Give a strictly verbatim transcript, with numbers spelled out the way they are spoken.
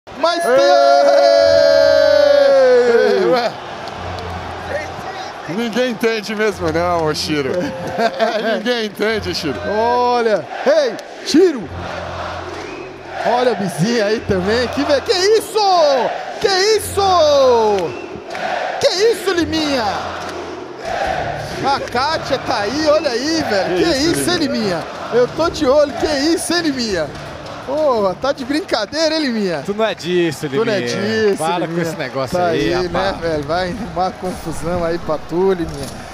Mas tem... Ué. Ninguém entende mesmo não, ô Shiro. Ninguém entende, Shiro. Olha, ei, Shiro. Olha a vizinha aí também. Que, que isso? Que isso? Que isso, Liminha? A Kátia tá aí, olha aí, velho. Que, que isso, isso Liminha? Eu tô de olho. Que isso, hein, Liminha? Pô, tá de brincadeira, hein, Liminha? Tu não é disso, Liminha. Tu não é disso, Para Liminha. com esse negócio tá aí, aí, rapaz. né, velho? Vai arrumar confusão aí pra tu, Liminha.